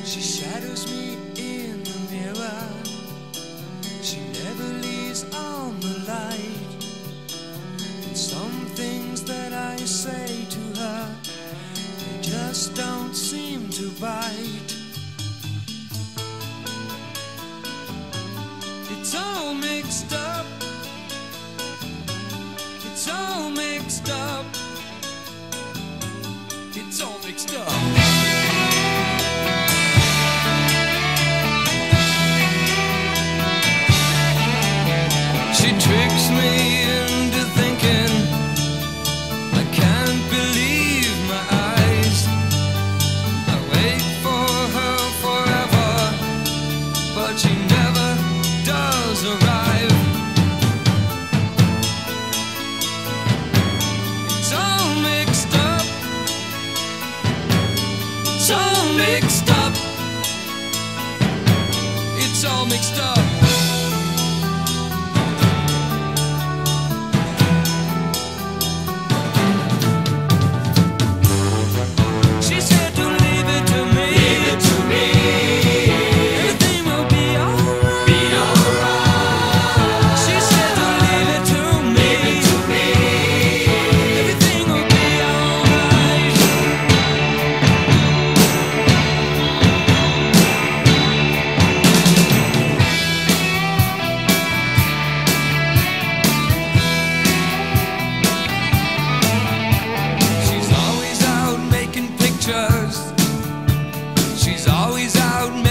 She shadows me in the mirror. She never leaves on the light. And some things that I say to her, they just don't seem to bite. It's all mixed up. It's all mixed up. It's all mixed up. She tricks me into thinking I can't believe my eyes. I wait for her forever, but she never does arrive. It's all mixed up. It's all mixed up. It's all mixed up. She's always out